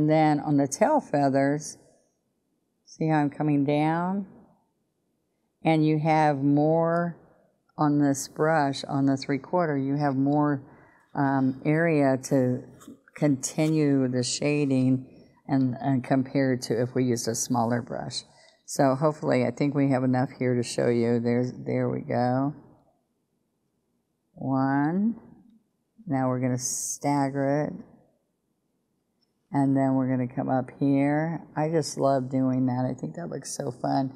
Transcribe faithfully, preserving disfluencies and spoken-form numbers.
And then on the tail feathers, see how I'm coming down? And you have more on this brush, on the three quarter, you have more um, area to continue the shading and, and compared to if we used a smaller brush. So hopefully, I think we have enough here to show you. There's, there we go. One. Now we're going to stagger it. And then we're going to come up here. I just love doing that. I think that looks so fun.